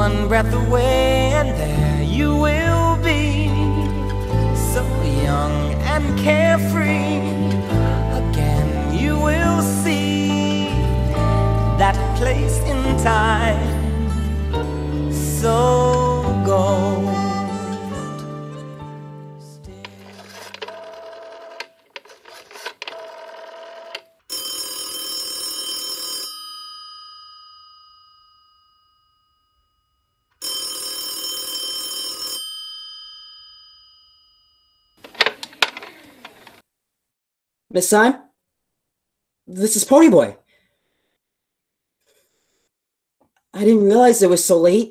one breath away, and there you will be, so young and carefree. Again you will see that place in time, so gold. Miss Syme? This is Ponyboy. I didn't realize it was so late.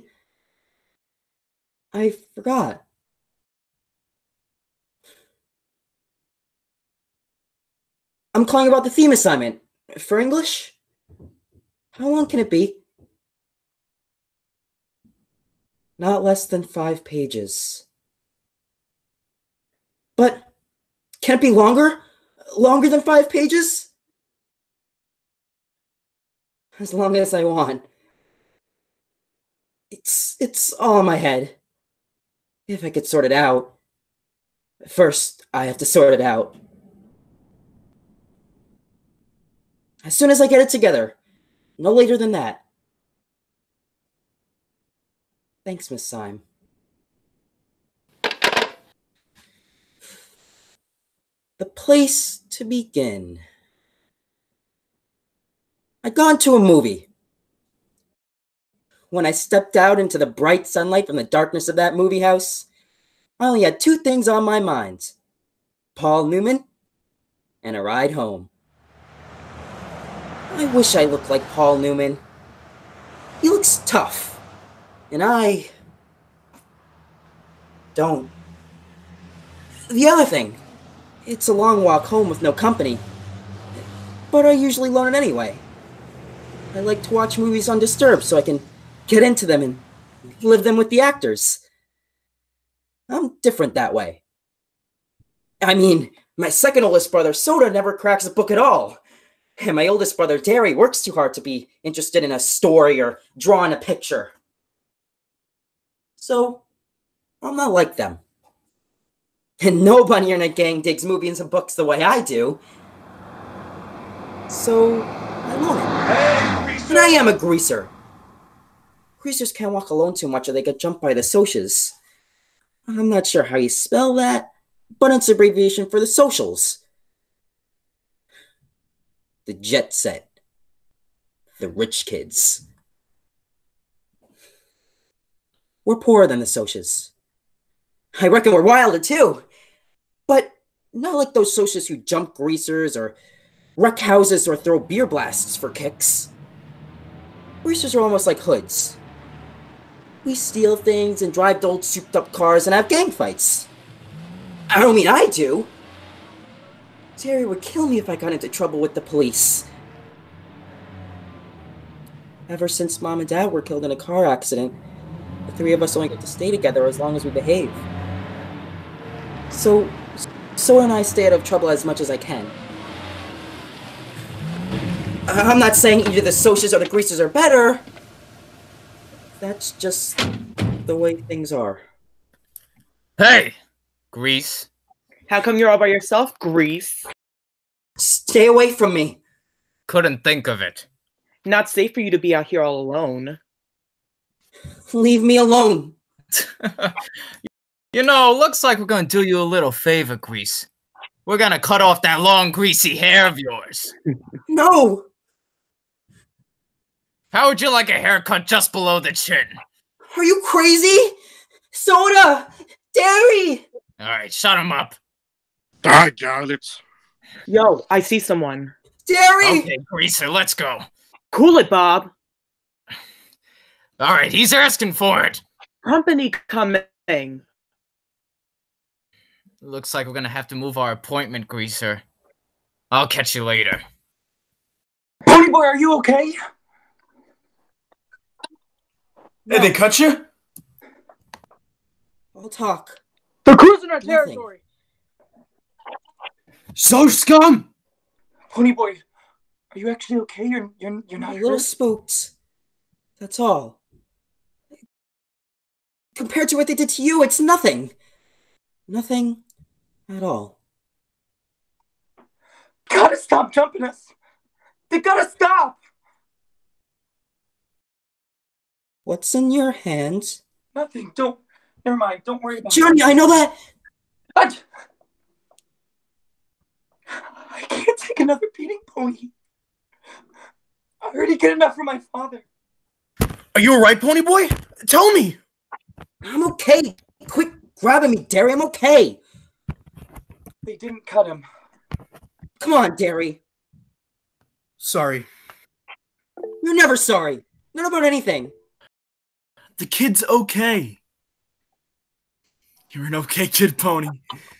I forgot. I'm calling about the theme assignment. For English? How long can it be? Not less than 5 pages. But can it be longer? Longer than 5 pages? As long as I want. It's all in my head. If I could sort it out. First, I have to sort it out. As soon as I get it together. No later than that. Thanks, Miss Syme. The place to begin. I'd gone to a movie. When I stepped out into the bright sunlight from the darkness of that movie house, I only had 2 things on my mind. Paul Newman and a ride home. I wish I looked like Paul Newman. He looks tough, and I don't. The other thing, it's a long walk home with no company, but I usually learn it anyway. I like to watch movies undisturbed so I can get into them and live them with the actors. I'm different that way. I mean, my second oldest brother, Soda, never cracks a book at all. And my oldest brother, Derry, works too hard to be interested in a story or drawing a picture. So, I'm not like them. And nobody in a gang digs movies and books the way I do. So, I loan it. Hey, and I am a greaser. Greasers can't walk alone too much or they get jumped by the socials. I'm not sure how you spell that, but it's abbreviation for the socials. The jet set. The rich kids. We're poorer than the socials. I reckon we're wilder too. But not like those socials who jump greasers or wreck houses or throw beer blasts for kicks. Greasers are almost like hoods. We steal things and drive old souped-up cars and have gang fights. I don't mean I do. Terry would kill me if I got into trouble with the police. Ever since Mom and Dad were killed in a car accident, the 3 of us only get to stay together as long as we behave. So and I stay out of trouble as much as I can. I'm not saying either the socials or the greasers are better. That's just the way things are. Hey, Grease. How come you're all by yourself, Grease? Stay away from me. Couldn't think of it. Not safe for you to be out here all alone. Leave me alone. You know, looks like we're gonna do you a little favor, Grease. We're gonna cut off that long, greasy hair of yours. No! How would you like a haircut just below the chin? Are you crazy? Soda! Dairy! Alright, shut him up. I got it. Yo, I see someone. Dairy! Okay, Greaser, let's go. Cool it, Bob. Alright, he's asking for it. Company coming. Looks like we're gonna have to move our appointment, Greaser. I'll catch you later. Ponyboy, are you okay? No. Hey, they cut you? I'll talk. They're cruising our Nothing. territory. So scum! Ponyboy, are you actually okay? You're I'm not a little hurt? spooked. That's all. Compared to what they did to you, it's nothing. Nothing at all. Gotta stop jumping us. They gotta stop. What's in your hands? Nothing. Never mind. Don't worry about Johnny, I know that. I can't take another beating, Pony. I already get enough from my father. Are you alright, Pony Boy? Tell me! I'm okay. Quit grabbing me, Derry. I'm okay. They didn't cut him. Come on, Derry. Sorry. You're never sorry. Not about anything. The kid's okay. You're an okay kid, Pony.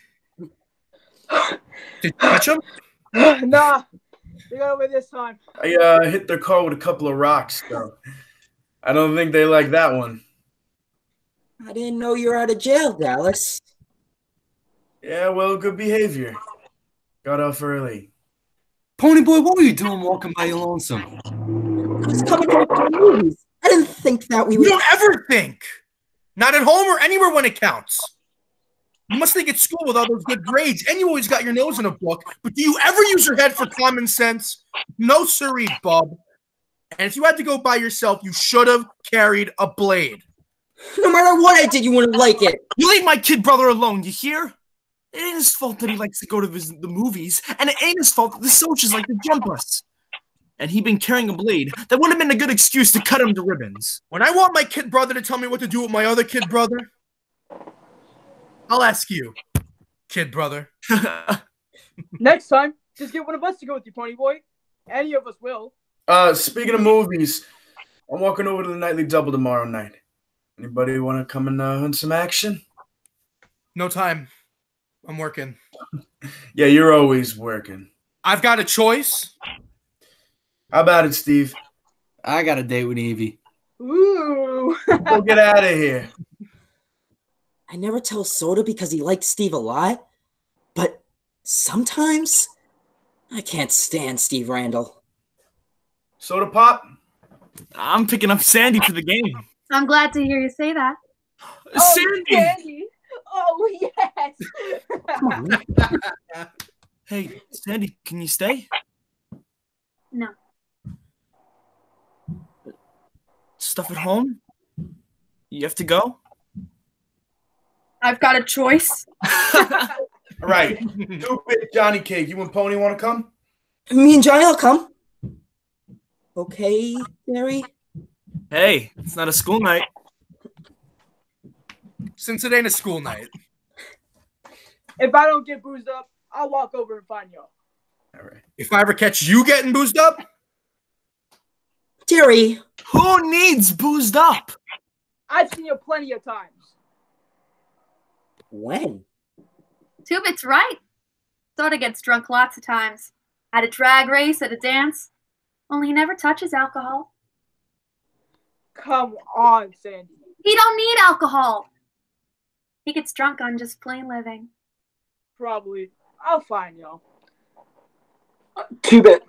Did you catch him? Nah, they got away this time. I hit their car with a couple of rocks, though. I don't think they like that one. I didn't know you were out of jail, Dallas. Yeah, well, good behavior. Got off early. Pony Boy, what were you doing walking by your lonesome? I was coming home from the movies. I didn't think that we You would. don't ever think! Not at home or anywhere when it counts. You must think at school with all those good grades, and you always got your nose in a book, but do you ever use your head for common sense? No siree, bub. And if you had to go by yourself, you should have carried a blade. No matter what I did, you wouldn't like it. You leave my kid brother alone, you hear? It ain't his fault that he likes to go to the movies, and it ain't his fault that the soldiers like to jump us. And he been carrying a blade. That wouldn't have been a good excuse to cut him to ribbons. When I want my kid brother to tell me what to do with my other kid brother, I'll ask you, kid brother. Next time, just get one of us to go with you, Pony Boy. Any of us will. Speaking of movies, I'm walking over to the nightly double tomorrow night. Anybody want to come and hunt some action? No time. I'm working. Yeah, you're always working. I've got a choice. How about it, Steve? I got a date with Evie. Ooh. Go get out of here. I never tell Soda because he likes Steve a lot, but sometimes I can't stand Steve Randall. Soda pop? I'm picking up Sandy for the game. I'm glad to hear you say that. Sandy! Oh, yes. Come on. Hey, Sandy, can you stay? No. Stuff at home? You have to go? I've got a choice. All right. Stupid Johnny Cake. You and Pony want to come? Me and Johnny will come. Okay, Derry? Hey, it's not a school night. Since it ain't a school night. If I don't get boozed up, I'll walk over and find y'all. All right. If I ever catch you getting boozed up, Derry! who needs boozed up? I've seen you plenty of times. When? Two-Bit's right. Soda gets drunk lots of times. At a drag race, at a dance. Only he never touches alcohol. Come on, Sandy. He don't need alcohol. He gets drunk on just plain living. Probably. I'll find y'all. Two-Bit.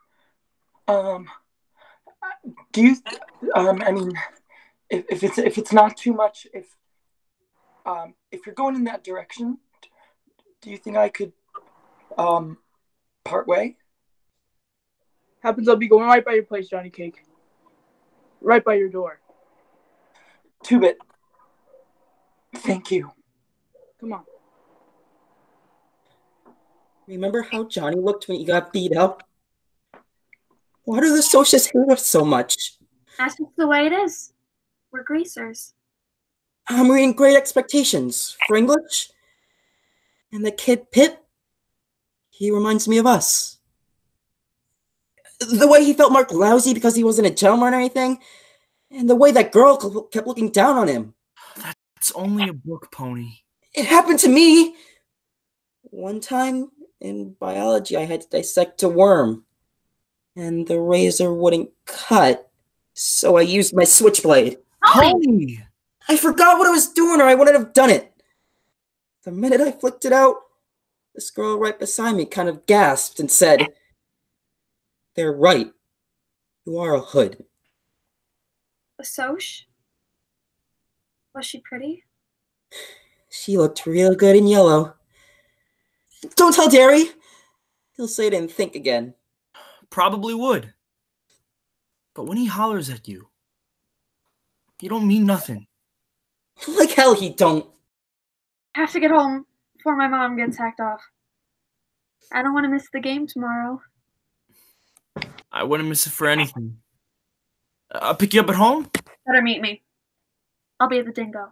Do you? I mean, if it's not too much, if you're going in that direction, do you think I could part way? Happens I'll be going right by your place, Johnny Cake. Right by your door. Two-Bit. Thank you. Come on. Remember how Johnny looked when he got beat up? Why do the socialists hate us so much? That's just the way it is. We're greasers. I'm reading Great Expectations for English. And the kid Pip, he reminds me of us. The way he felt marked lousy because he wasn't a gentleman or anything. And the way that girl kept looking down on him. That's only a book, Pony. It happened to me. One time in biology, I had to dissect a worm. And the razor wouldn't cut. So I used my switchblade. Pony! I forgot what I was doing or I wouldn't have done it. The minute I flicked it out, this girl right beside me kind of gasped and said, "They're right. You are a hood." A soch? Was she pretty? She looked real good in yellow. Don't tell Derry! He'll say I didn't think again. Probably would. But when he hollers at you, he don't mean nothing. Like hell he don't. I have to get home before my mom gets hacked off. I don't want to miss the game tomorrow. I wouldn't miss it for anything. I'll pick you up at home? Better meet me. I'll be at the Dingo.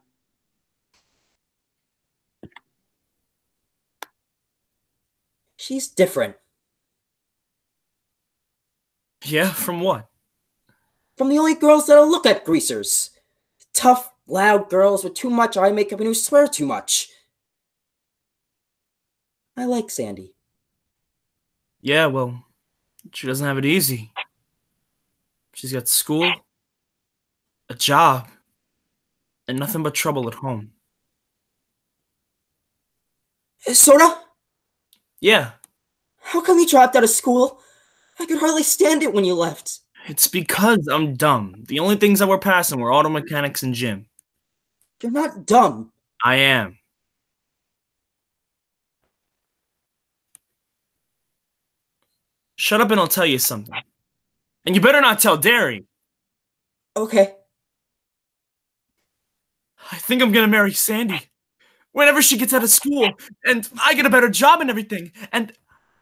She's different. Yeah, from what? From the only girls that'll look at greasers. Tough, loud girls with too much eye makeup and who swear too much. I like Sandy. Yeah, well, she doesn't have it easy. She's got school, a job, and nothing but trouble at home. Sorta? Yeah, How come you dropped out of school? I could hardly stand it when you left. it's because I'm dumb. The only things that we're passing were auto mechanics and gym. You're not dumb. I am. Shut up and I'll tell you something. And you better not tell Derry. Okay. I think I'm gonna marry Sandy. Whenever she gets out of school, and I get a better job and everything, and...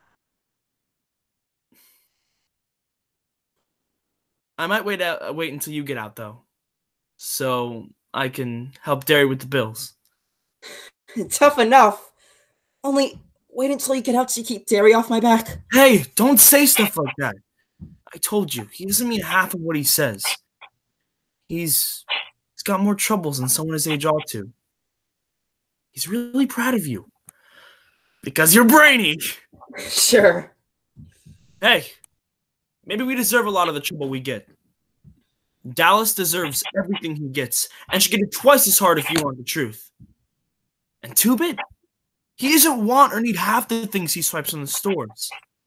I might wait until you get out, though. So I can help Derry with the bills. Tough enough. Only wait until you get out to keep Derry off my back. Hey, don't say stuff like that. I told you, he doesn't mean half of what he says. He's got more troubles than someone his age ought to. He's really proud of you. Because you're brainy. Sure. Hey, maybe we deserve a lot of the trouble we get. Dallas deserves everything he gets, and should get it twice as hard if you want the truth. And Two-Bit, he doesn't want or need half the things he swipes in the stores.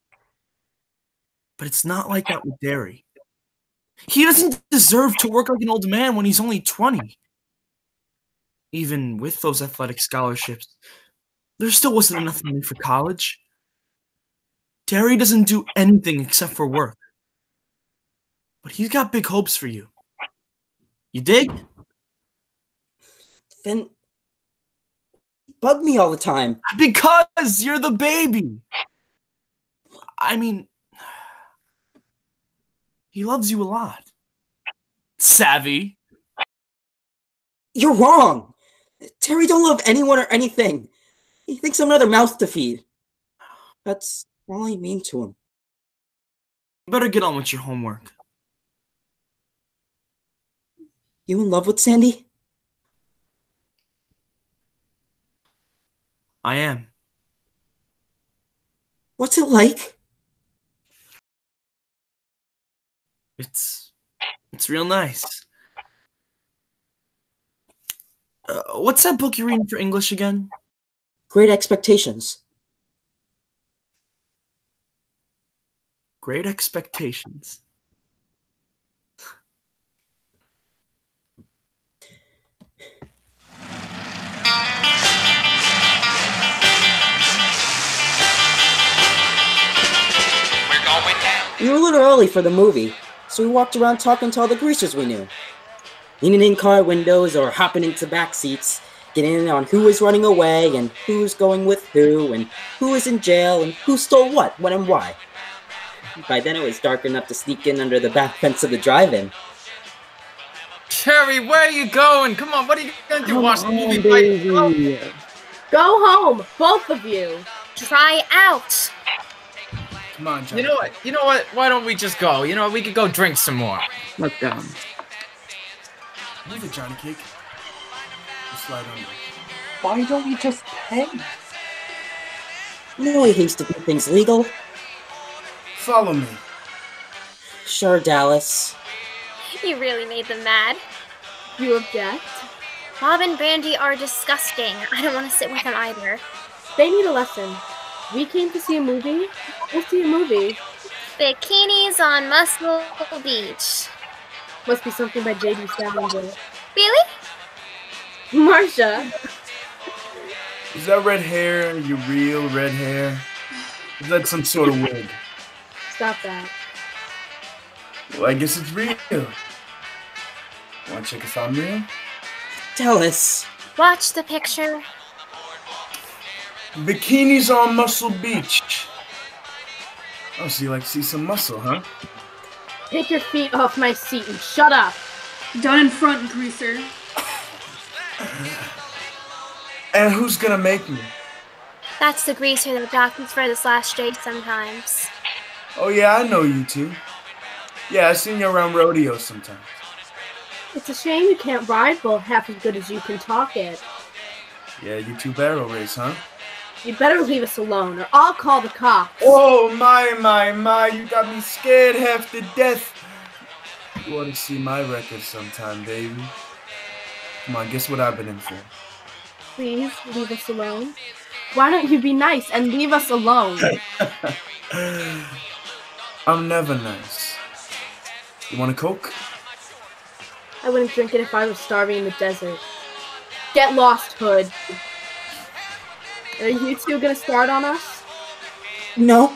But it's not like that with Derry. He doesn't deserve to work like an old man when he's only 20. Even with those athletic scholarships, there still wasn't enough money for college. Derry doesn't do anything except for work. But he's got big hopes for you. You dig? Then bug me all the time. Because you're the baby. I mean, he loves you a lot. Savvy. You're wrong. Terry don't love anyone or anything. He thinks I'm another mouth to feed. That's all I mean to him. You better get on with your homework. You in love with Sandy? I am. What's it like? It's real nice. What's that book you're reading for English again? Great Expectations. Great Expectations. We were a little early for the movie, so we walked around talking to all the greasers we knew. Leaning in car windows or hopping into back seats, getting in on who was running away and who's going with who and who was in jail and who stole what, when and why. By then it was dark enough to sneak in under the back fence of the drive-in. Cherry, where are you going? Come on, what are you going to do? Watch the movie by baby. yourself? Go home, both of you. Try out. Come on, Johnny. You know what? Why don't we just go? You know what? We could go drink some more. Let's go. Leave it, Johnny Cake. Just slide under. Why don't we just pay? No he hates to do things legal. Follow me. Sure, Dallas. You really made them mad. You object? Bob and Brandy are disgusting. I don't want to sit with them either. They need a lesson. We came to see a movie. We'll see a movie. Bikinis on Muscle Beach. Must be something by J.D. Salinger. Really? Marcia. Is that red hair your real red hair? Is that some sort of wig? Stop that. Well, I guess it's real. Wanna check if I'm real? Dallas. Watch the picture. Bikinis on Muscle Beach. Oh, so you like to see some muscle, huh? Take your feet off my seat and shut up. Down in front, greaser. And who's gonna make me? That's the greaser that jockey's for this last straight sometimes. Oh yeah, I know you two. Yeah, I've seen you around rodeos sometimes. It's a shame you can't ride bull half as good as you can talk it. Yeah, you two barrel race, huh? You'd better leave us alone, or I'll call the cops. Oh, my, you got me scared half to death. You ought to see my record sometime, baby. Come on, guess what I've been in for? Please, leave us alone. Why don't you be nice and leave us alone? I'm never nice. You want a Coke? I wouldn't drink it if I was starving in the desert. Get lost, Hood. Are you two gonna start on us? No.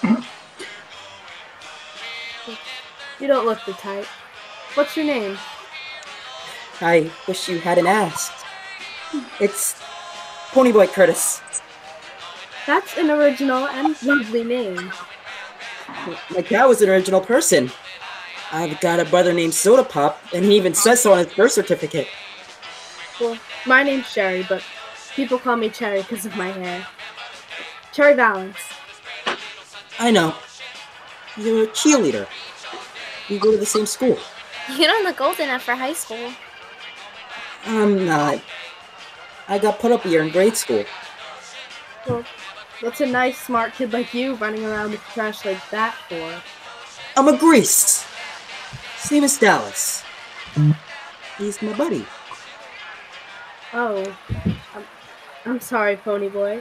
You don't look the type. What's your name? I wish you hadn't asked. It's Ponyboy Curtis. That's an original and lovely name. My dad was an original person. I've got a brother named Soda Pop, and he even says so on his birth certificate. Well, my name's Sherry, but people call me Cherry because of my hair. Cherry Valance. I know. You're a cheerleader. We go to the same school. You don't look old enough for high school. I'm not. I got put up a year in grade school. Well, what's a nice, smart kid like you running around with trash like that for? I'm a Grease. Same as Dallas. He's my buddy. Oh. I'm sorry, Ponyboy.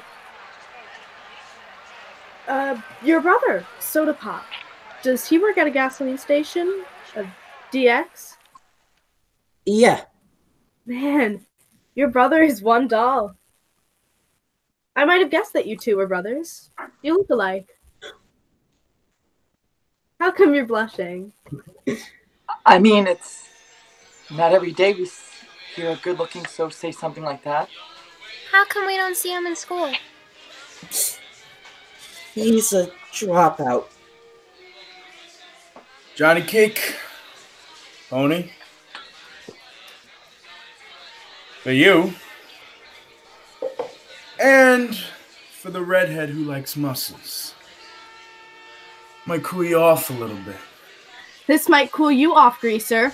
Your brother, Soda Pop. Does he work at a gasoline station? A DX? Yeah. Man, your brother is one doll. I might have guessed that you two were brothers. You look alike. How come you're blushing? I mean, it's not every day we hear a good-looking so say something like that. How come we don't see him in school? He's a dropout. Johnny Cake. Pony. For you. And for the redhead who likes muscles. Might cool you off a little bit. This might cool you off, Greaser.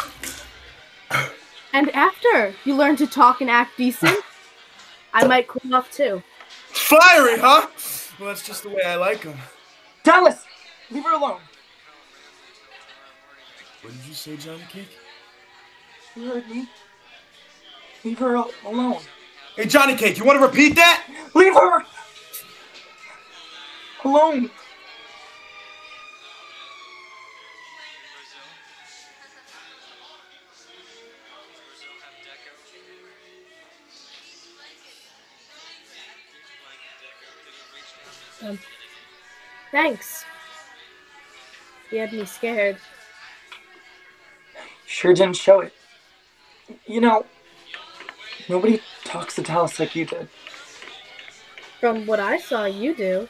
And after you learn to talk and act decent, I might cool off too. Fiery, huh? Well, that's just the way I like them. Dallas, leave her alone. What did you say, Johnny Cake? You heard me. Leave her alone. Hey, Johnny Cake, you want to repeat that? Leave her alone. Thanks. You had me scared. Sure didn't show it. You know, nobody talks to Dallas like you did. From what I saw, you do.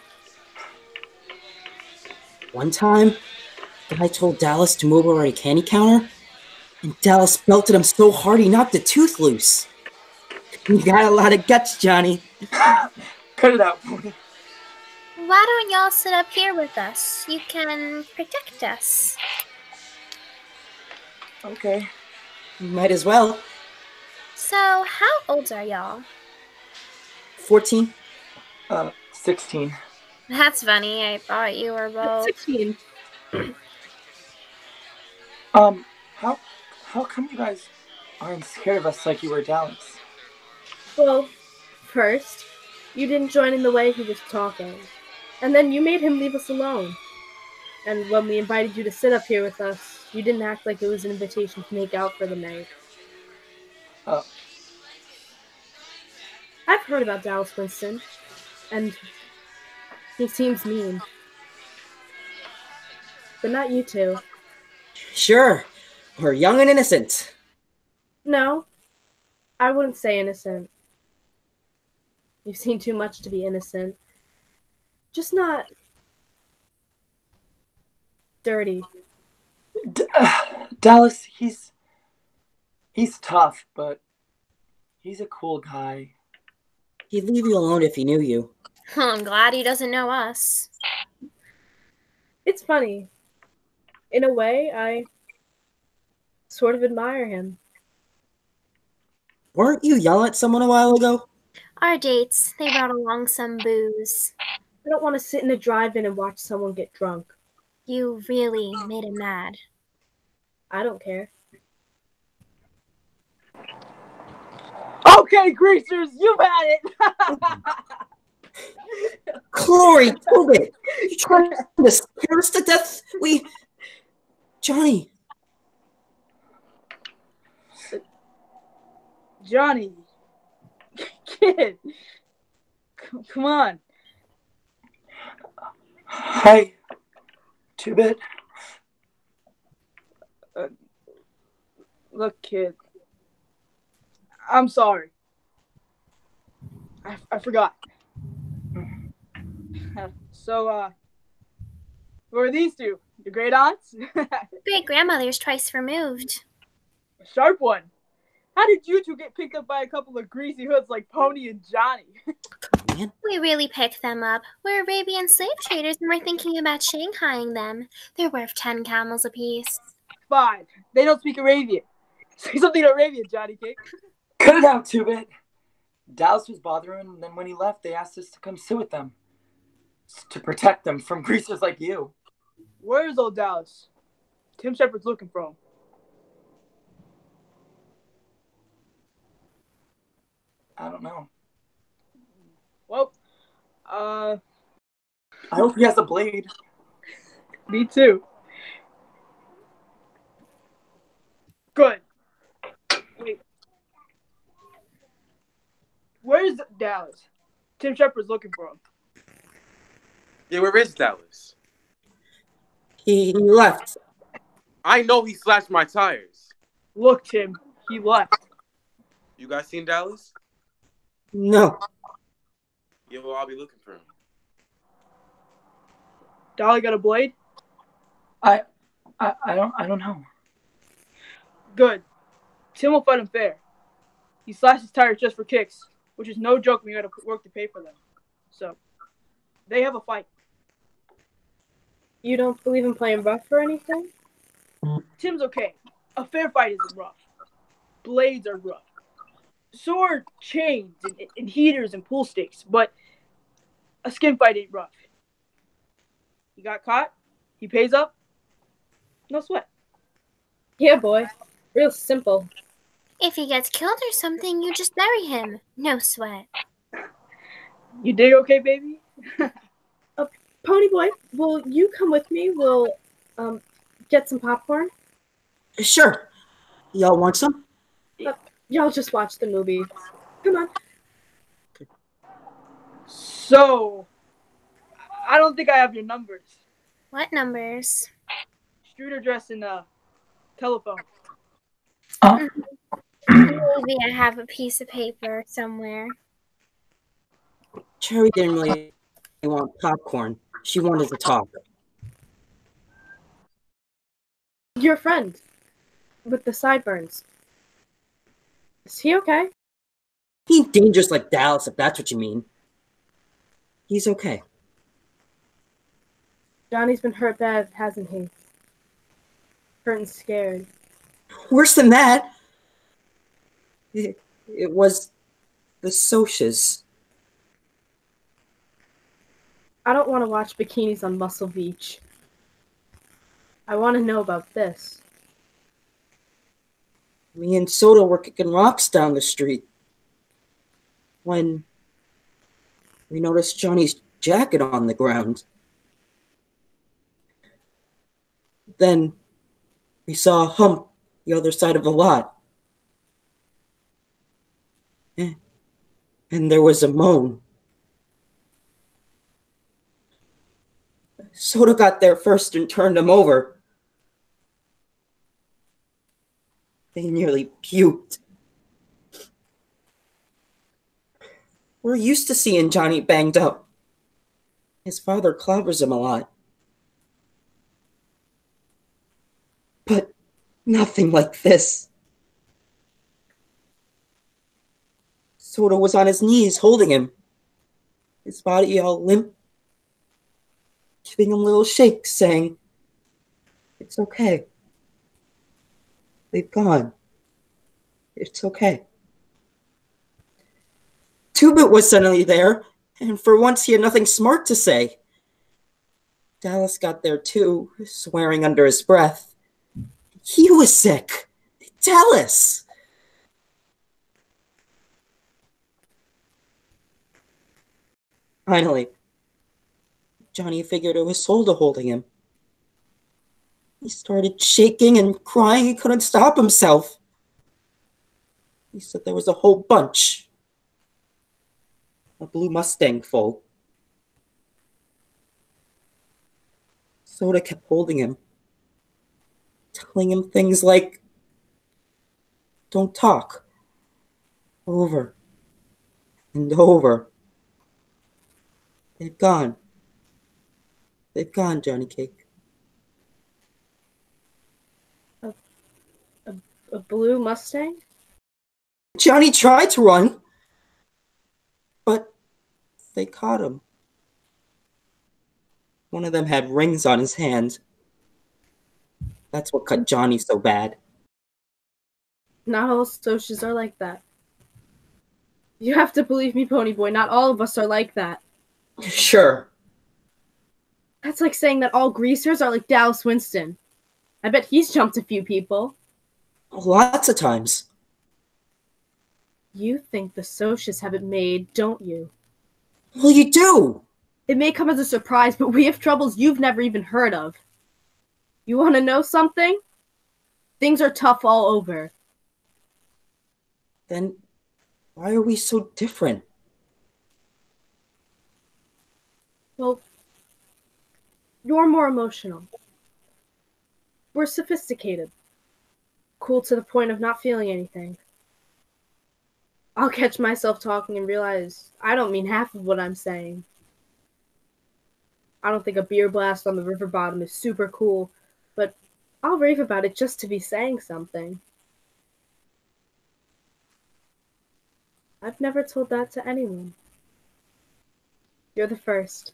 One time, the guy told Dallas to move over a candy counter, and Dallas belted him so hard he knocked a tooth loose. You got a lot of guts, Johnny. Cut it out, Pony. Why don't y'all sit up here with us? You can protect us. Okay. Might as well. So, how old are y'all? 14. 16. That's funny. I thought you were both 16. How come you guys aren't scared of us like you were Dallas? Well, first, you didn't join in the way he was talking. And then you made him leave us alone. And when we invited you to sit up here with us, you didn't act like it was an invitation to make out for the night. I've heard about Dallas Winston, and he seems mean. But not you two. Sure, we're young and innocent. No, I wouldn't say innocent. You've seen too much to be innocent. Just not dirty. Dallas, he's tough, but he's a cool guy. He'd leave you alone if he knew you. I'm glad he doesn't know us. It's funny. In a way, I sort of admire him. Weren't you yelling at someone a while ago? Our dates, they brought along some booze. I don't want to sit in a drive-in and watch someone get drunk. You really made him mad. I don't care. Okay, greasers, you've had it. Chloe, Tobit, you trying to scare us to death? Johnny. Johnny, kid, come on. Hi, Two-Bit. Look, kid, I'm sorry. I forgot. So, who are these two? Your great aunts? Great grandmother's twice removed. A sharp one. How did you two get picked up by a couple of greasy hoods like Pony and Johnny? We really picked them up. We're Arabian slave traders and we're thinking about shanghaiing them. They're worth 10 camels apiece. 5. They don't speak Arabian. Say something in Arabian, Johnny Cake. Cut it out, Two-Bit. Dallas was bothering him, and then when he left, they asked us to come sit with them. To protect them from greasers like you. Where's old Dallas? Tim Shepard's looking for him. I don't know. Well, I hope he has a blade. Me too. Good. Wait. Where's Dallas? Tim Shepard's looking for him. Yeah, where is Dallas? He left. I know he slashed my tires. Look, Tim, he left. You guys seen Dallas? No. Yeah, well, I'll be looking for him. Dolly got a blade? I don't know. Good. Tim will fight him fair. He slashed his tires just for kicks, which is no joke when you gotta work to pay for them. So, they have a fight. You don't believe in playing rough or anything? Tim's okay. A fair fight isn't rough. Blades are rough. So are chains and heaters and pool sticks, but a skin fight ain't rough. He got caught. He pays up. No sweat. Yeah, boy. Real simple. If he gets killed or something, you just bury him. No sweat. You dig okay, baby? Pony boy, will you come with me? We'll get some popcorn. Sure. Y'all want some? Y'all just watch the movie. Come on. So, I don't think I have your numbers. What numbers? Street address and telephone. Maybe I have a piece of paper somewhere. Cherry didn't really want popcorn. She wanted to talk. Your friend with the sideburns. Is he okay? He ain't dangerous like Dallas, if that's what you mean. He's okay. Johnny's been hurt bad, hasn't he? Hurt and scared. Worse than that. It was the socias. I don't want to watch bikinis on Muscle Beach. I want to know about this. Me and Soda were kicking rocks down the street when we noticed Johnny's jacket on the ground. Then we saw a hump the other side of the lot. and there was a moan. Soda got there first and turned him over. They nearly puked. We're used to seeing Johnny banged up. His father clobbers him a lot. But nothing like this. Soda was on his knees holding him, his body all limp, giving him little shakes, saying, "It's okay. They've gone. It's okay." Two-Bit was suddenly there, and for once he had nothing smart to say. Dallas got there too, swearing under his breath. He was sick. Dallas! Finally, Johnny figured it was Soda holding him. He started shaking and crying. He couldn't stop himself. He said there was a whole bunch. A blue Mustang full. Soda kept holding him, telling him things like, "Don't talk," over and over. "They've gone. They've gone, Johnny Cake." A blue Mustang? Johnny tried to run, but they caught him. One of them had rings on his hand. That's what cut Johnny so bad. Not all Socias are like that. You have to believe me, Ponyboy, not all of us are like that. Sure. That's like saying that all greasers are like Dallas Winston. I bet he's jumped a few people. Lots of times. You think the Socias have it made, don't you? Well, you do! It may come as a surprise, but we have troubles you've never even heard of. You want to know something? Things are tough all over. Then why are we so different? Well, you're more emotional. We're sophisticated. Cool to the point of not feeling anything. I'll catch myself talking and realize I don't mean half of what I'm saying. I don't think a beer blast on the river bottom is super cool, but I'll rave about it just to be saying something. I've never told that to anyone. You're the first.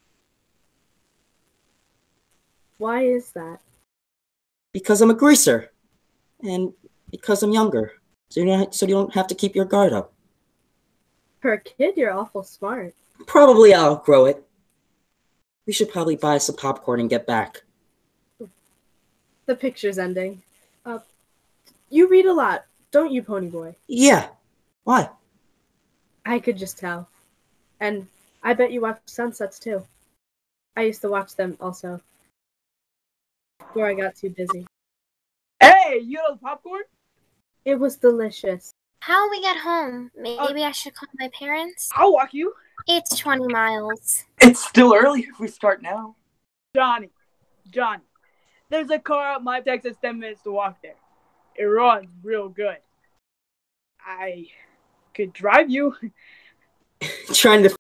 Why is that? Because I'm a greaser. And because I'm younger. So you don't have to keep your guard up. For a kid, you're awful smart. Probably I'll outgrow it. We should probably buy some popcorn and get back. The picture's ending. You read a lot, don't you, Ponyboy? Yeah. Why? I could just tell. And I bet you watch sunsets too. I used to watch them also. Before I got too busy. Hey, you know popcorn? It was delicious. How we get home? Maybe I should call my parents? I'll walk you. It's 20 miles. It's still early if we start now. Johnny, there's a car out my takes us 10 minutes to walk there. It runs real good. I could drive you. Trying to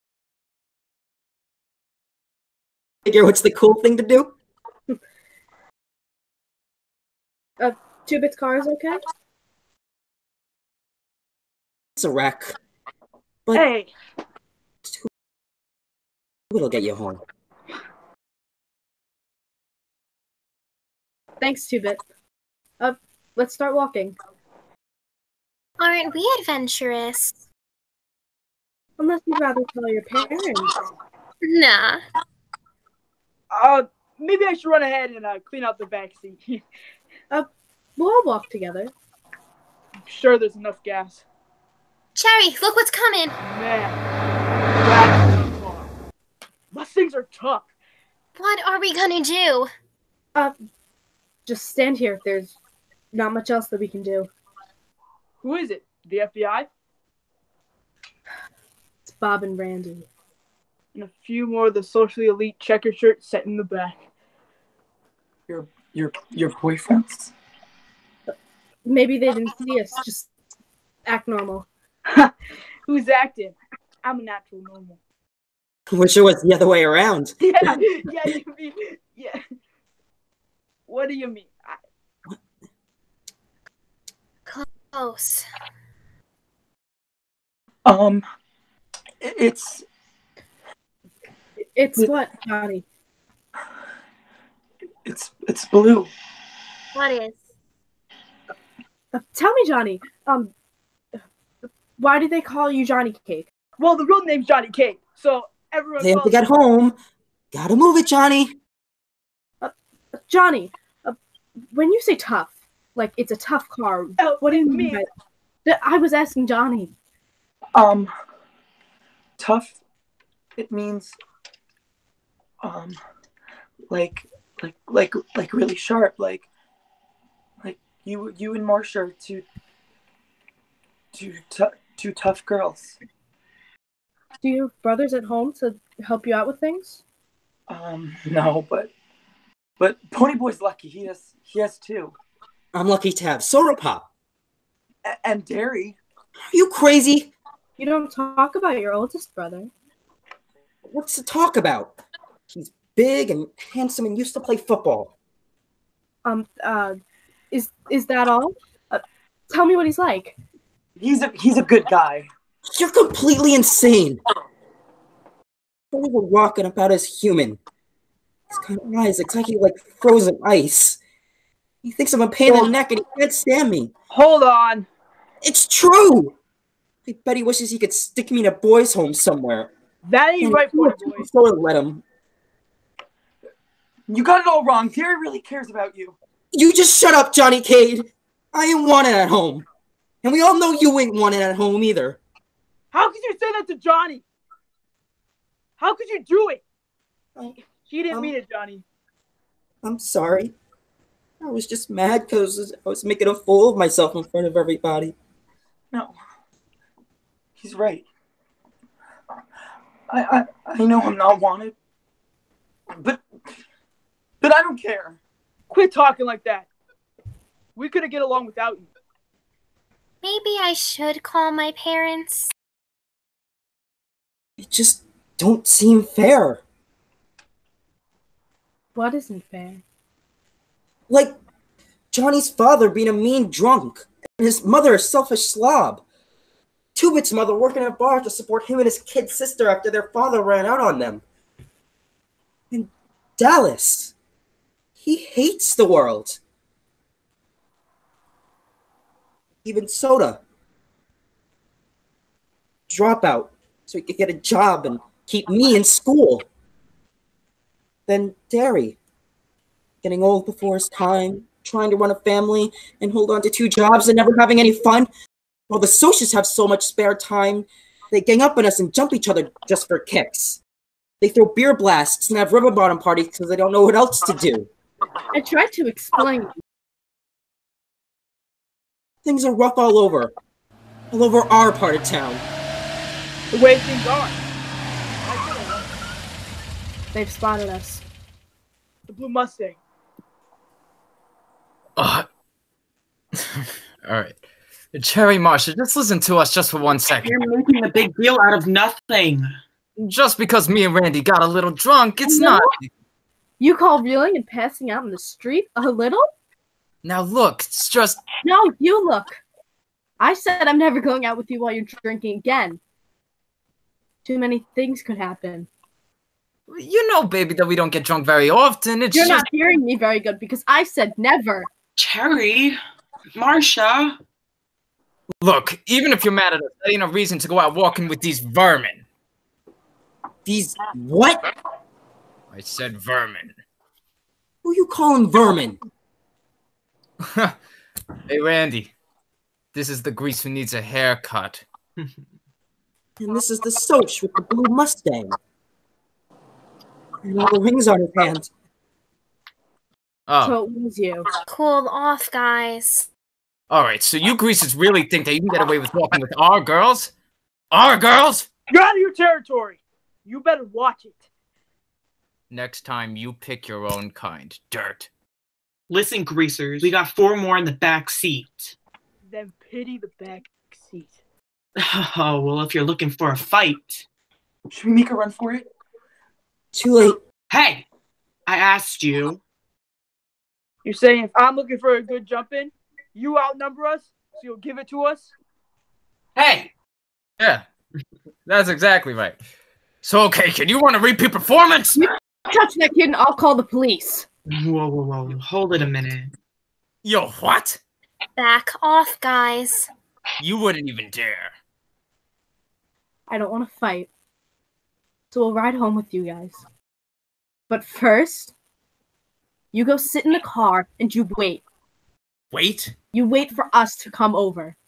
figure what's the cool thing to do? Two-Bit's car is okay? It's a wreck. But hey! It'll get you home. Thanks, Two-Bit. Let's start walking. Aren't we adventurous? Unless you'd rather tell your parents. Nah. Maybe I should run ahead and clean out the back seat. We'll all walk together. I'm sure there's enough gas. Cherry, look what's coming! Man, that's far. Mustangs are tough. What are we gonna do? Just stand here. There's not much else that we can do. Who is it? The FBI? Bob and Randy. And a few more of the socially elite checker shirts set in the back. Your boyfriends? Maybe they didn't see us. Just act normal. Who's acting? I'm a natural normal. Wish it was the other way around. Yeah, you mean, yeah. What do you mean? Close. It's what, Johnny? It's blue. What is? Tell me, Johnny. Why do they call you Johnny Cake? Well, the real name's Johnny Cake, so everyone. They have to get home. Gotta move it, Johnny. Johnny, when you say tough, like it's a tough car, what do you mean by that? I was asking Johnny. Tough. It means, like really sharp, like you and Marsha are two tough girls. Do you have brothers at home to help you out with things? No, but Ponyboy's lucky. He has two. I'm lucky to have Soda Pop. And Derry. Are you crazy? You don't talk about your oldest brother. What's to talk about? He's big and handsome and used to play football. Is that all? Tell me what he's like. He's a good guy. You're completely insane. We're walking about as human. His kind of eyes exactly like frozen ice. He thinks I'm a pain in the neck and he can't stand me. Hold on. It's true. I bet he wishes he could stick me in a boys' home somewhere. That ain't right, boy. So let him. You got it all wrong. Derry really cares about you. You just shut up, Johnny Cade. I ain't wanted at home. And we all know you ain't wanted at home either. How could you say that to Johnny? How could you do it? He didn't mean it, Johnny. I'm sorry. I was just mad because I was making a fool of myself in front of everybody. No. He's right. I know I'm not wanted. But I don't care. Quit talking like that. We couldn't get along without you. Maybe I should call my parents. It just don't seem fair. What isn't fair? Like Johnny's father being a mean drunk, and his mother a selfish slob. Two-Bit's mother working at a bar to support him and his kid sister after their father ran out on them. And Dallas, he hates the world. Even Soda. Dropout so he could get a job and keep me in school. Then Derry, getting old before his time, trying to run a family and hold on to two jobs and never having any fun. While the socials have so much spare time, they gang up on us and jump each other just for kicks. They throw beer blasts and have ribbon bottom parties because they don't know what else to do. I tried to explain. Things are rough all over our part of town. The way things are. They've spotted us. The blue Mustang. All right. Cherry Marsha, just listen to us just for 1 second. You're making a big deal out of nothing. Just because me and Randy got a little drunk, it's not. You call reeling and passing out in the street a little? Now look, it's just... No, you look. I said I'm never going out with you while you're drinking again. Too many things could happen. You know, baby, that we don't get drunk very often. It's You're just... not hearing me very good because I said never. Cherry, Marsha. Look, even if you're mad at us, that ain't a reason to go out walking with these vermin. These what? I said vermin. Who you calling vermin? Hey, Randy. This is the grease who needs a haircut. And this is the Soch with the blue Mustang. And all the rings on his hands. Oh. So it was you. Cool off, guys. Alright, so you greasers really think that you can get away with walking with our girls? Our girls? You're out of your territory. You better watch it. Next time, you pick your own kind, dirt. Listen, greasers, we got 4 more in the back seat. Then pity the back seat. Oh, well, if you're looking for a fight. Should we make a run for it? Too late. Hey, I asked you. You're saying if I'm looking for a good jump in, you outnumber us, so you'll give it to us? Hey! Yeah, that's exactly right. So, okay, kid, you want a repeat performance? You touch that kid and I'll call the police. Whoa. Hold it a minute. Yo, what? Back off, guys. You wouldn't even dare. I don't want to fight. So we'll ride home with you guys. But first, you go sit in the car and you wait. Wait? You wait for us to come over.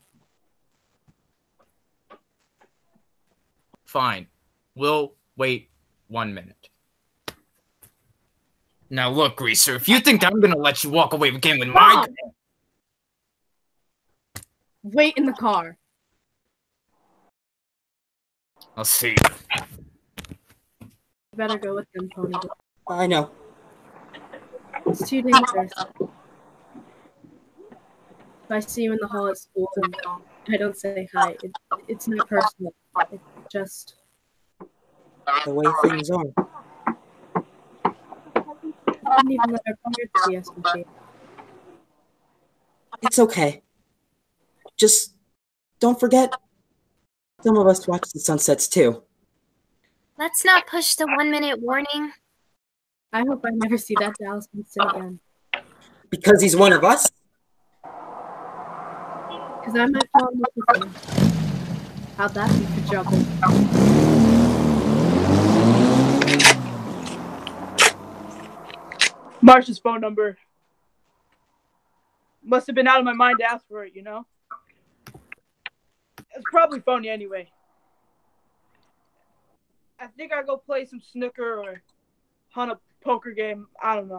Fine. We'll wait 1 minute. Now look, Greaser, if you think I'm gonna let you walk away again with my... Wait in the car. I'll see. You better go with them, Pony. I know. It's too dangerous. If I see you in the hall at school and I don't say hi, it's not personal. It's just... The way things are. I didn't even let our parents see us when she... It's okay. Just don't forget, some of us watch the sunsets too. Let's not push the 1-minute warning. I hope I never see that Dallas Winston again. Because he's one of us? Because I might fall in love with him. How'd that be for trouble? Marsha's phone number. Must have been out of my mind to ask for it, you know? It's probably phony anyway. I think I'll go play some snooker or hunt a poker game. I don't know.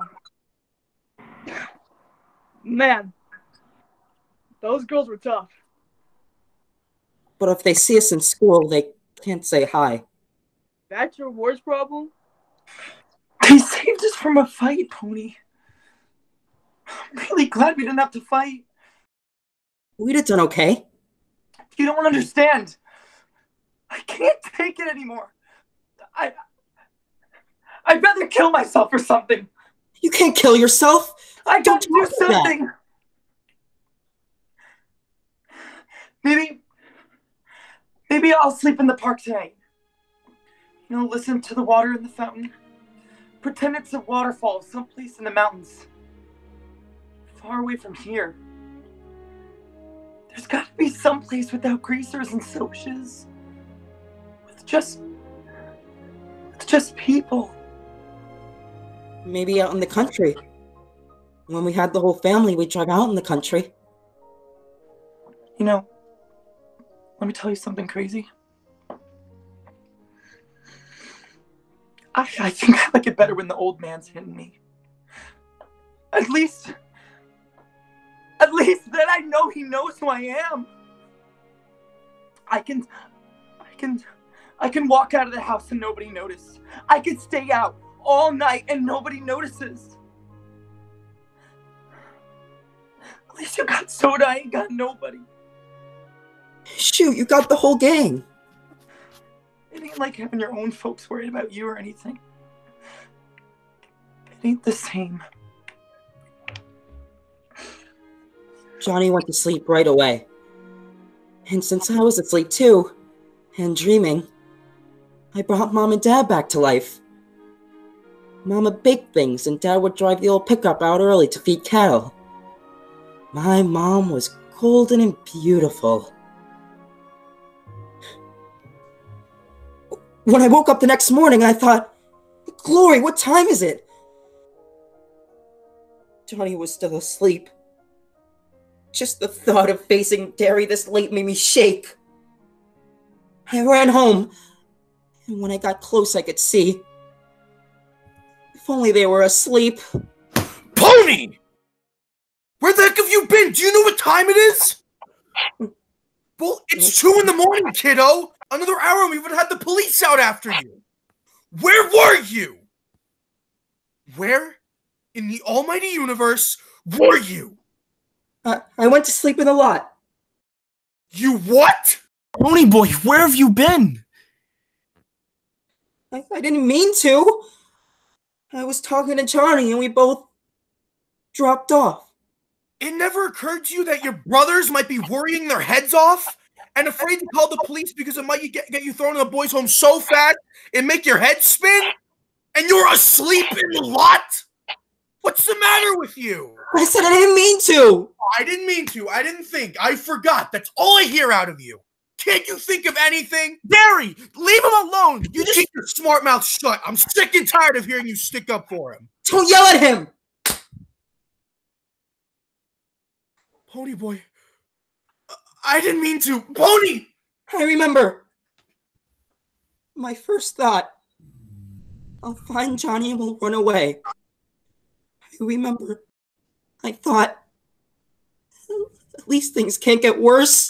Man, those girls were tough. But if they see us in school, they can't say hi. That's your worst problem? They saved us from a fight, Pony. I'm really glad we didn't have to fight. We'd have done okay. You don't understand. I can't take it anymore. I'd rather kill myself or something. You can't kill yourself. I got to do something. Maybe I'll sleep in the park tonight. You know, listen to the water in the fountain. Pretend it's a waterfall someplace in the mountains. Far away from here. There's got to be someplace without greasers and socias. With just people. Maybe out in the country. When we had the whole family, we'd drive out in the country. You know, let me tell you something crazy. I think I like it better when the old man's hitting me. At least then I know he knows who I am. I can walk out of the house and nobody notices. I can stay out all night and nobody notices. At least you got Soda, I ain't got nobody. Shoot, you got the whole gang. It ain't like having your own folks worried about you or anything. It ain't the same. Johnny went to sleep right away. And since I was asleep too, and dreaming, I brought Mom and Dad back to life. Mama baked things and Dad would drive the old pickup out early to feed cattle. My mom was golden and beautiful. When I woke up the next morning, I thought, Glory, what time is it? Johnny was still asleep. Just the thought of facing Derry this late made me shake. I ran home, and when I got close, I could see. If only they were asleep. Pony! Where the heck have you been? Do you know what time it is? Well, it's 2 in the morning, kiddo. Another hour and we would have had the police out after you. Where were you? Where in the almighty universe were you? I went to sleep in the lot. You what? Pony boy, where have you been? I didn't mean to. I was talking to Johnny and we both dropped off. It never occurred to you that your brothers might be worrying their heads off and afraid to call the police because it might get you thrown in the boys' home so fast it make your head spin? And you're asleep in the lot? What's the matter with you? I said I didn't mean to. I didn't mean to. I didn't think. I forgot. That's all I hear out of you. Can't you think of anything? Derry, leave him alone. You just keep your smart mouth shut. I'm sick and tired of hearing you stick up for him. Don't yell at him. Pony boy. I didn't mean to. Pony! I remember. My first thought. I'll find Johnny and we'll run away. I remember. I thought. At least things can't get worse.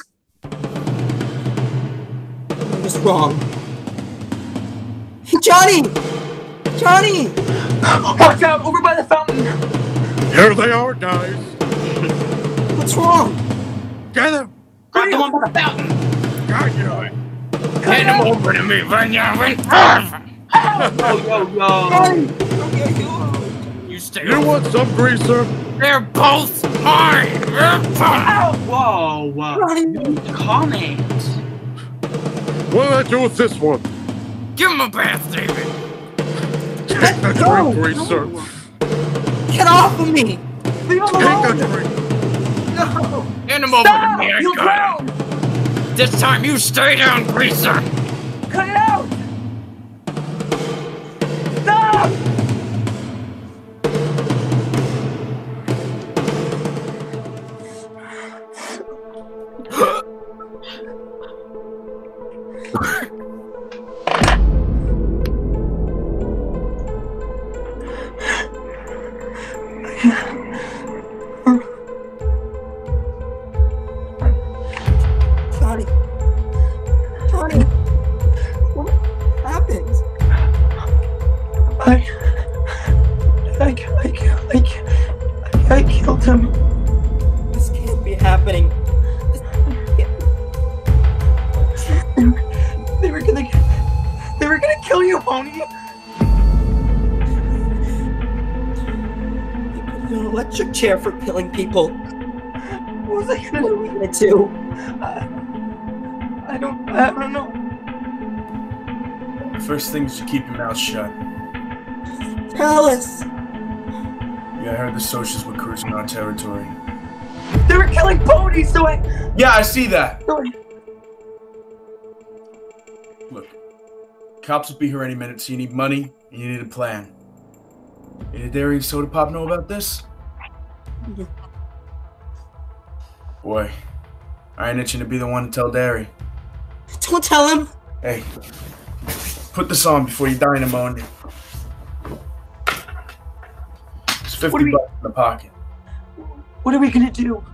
I was wrong. Hey, Johnny! Johnny! Watch out! Over by the fountain! Here they are, guys. What's wrong? Get them! Grab the one by the fountain! Got you. Hand him over to me, Vanyarin. Yo. You stay You over. want some greaser? They're both mine. Whoa. Comment. What do I do with this one? Give him a bath, David. Take the drink, greaser. Get off of me! Take the drink. No! Hand him over to me. I got him. This time you stay down, Greaser. Cut it out! Stop! Johnny, what happened? I killed him. This can't be happening. They were gonna kill you, Pony. They put you in an electric chair for killing people. What was I gonna What are we gonna do? I don't know. First thing is to keep your mouth shut. Tell us. Yeah, I heard the socials were cruising our territory. They were killing ponies, so I... Yeah, I see that. Look, cops will be here any minute, so you need money and you need a plan. Did Dairy and Soda Pop know about this? Boy, I ain't itching to be the one to tell Dairy. Don't tell him. Hey, put this on before you die pneumonia. It's $50 in the pocket. What are we gonna do?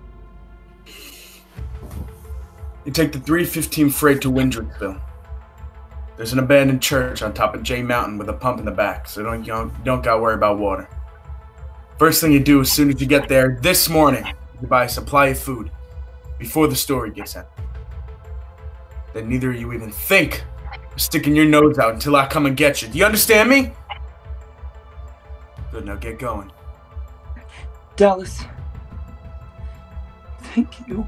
You take the 315 freight to Windricksville. There's an abandoned church on top of J Mountain with a pump in the back, so you don't gotta worry about water. First thing you do as soon as you get there this morning, you buy a supply of food before the story gets out. Then neither of you even think of sticking your nose out until I come and get you. Do you understand me? Good, now get going. Dallas. Thank you.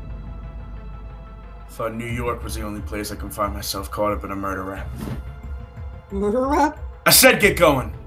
Thought New York was the only place I can find myself caught up in a murder rap. Murder rap? I said get going.